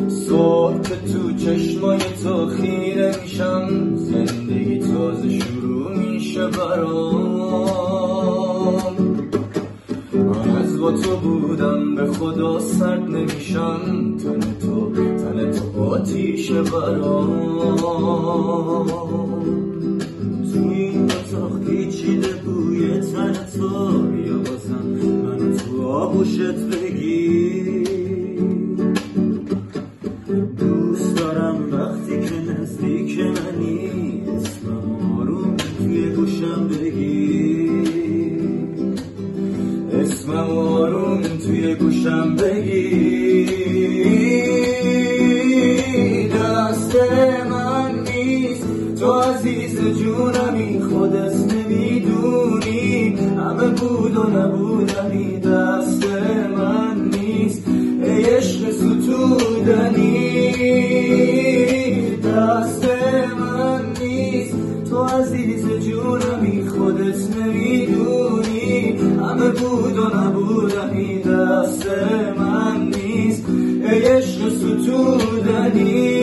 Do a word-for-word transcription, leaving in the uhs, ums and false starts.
صبح که تو چشمای تو خیره میشم، زندگی تازه شروع میشه برام. از با تو بودم به خدا سرد نمیشم، تن تو تن تو آتیشه برام. تو این اتاق پیچیده بوی تن تو، بیا بازم منو تو آغوشت بگیر. دوست دارم وقتی که نزدیک منی، اسمم آروم توی گوشم بگیر، اسمم آروم توی گوشم بگیر. دست من نیست تو عزیز جونمی، خودت نمیدونی همه بود و نبودنی. دست من نیست ای عشق ستودنی، دست من نیست تو عزیز جونمی، خودت نمیدونی همه بود و نبودنی. دست من نیست ای عشق ستودنی.